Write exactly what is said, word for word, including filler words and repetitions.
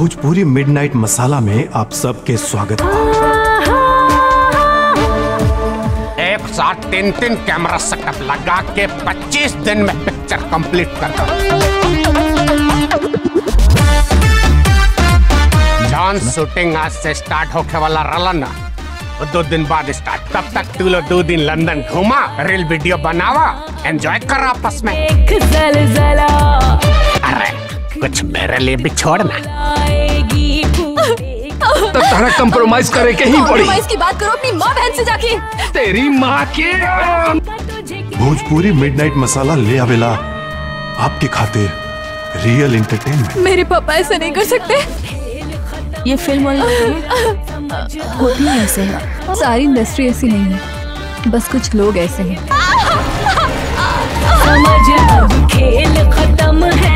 Bhojpuri midnight मसाला में आप सबके स्वागत है। एक साथ तीन तीन कैमरा सेटअप लगा के पच्चीस दिन में पिक्चर कंप्लीट करता। जॉन शूटिंग आज से स्टार्ट होके वाला रहा ना, वो दो दिन बाद स्टार्ट। तब तक तू लोग दो दिन लंदन घूमा, रील वीडियो बनावा, एंजॉय कर आपस में। अरे कुछ मेरे लिए भी छोड़ना। तब तारा कंप्रोमाइज करे के ही पड़ी। कंप्रोमाइज की बात करो अपनी माँ बहन से जाके। तेरी माँ के भोजपुरी मिडनाइट मसाला ले आवेला आपके खातिर रियल एंटरटेनमेंट। मेरे पापा ऐसा नहीं कर सकते। ये फिल्म होती है ऐसे है। सारी इंडस्ट्री ऐसी नहीं है, बस कुछ लोग ऐसे हैं। समझ अब खेल खत्म है।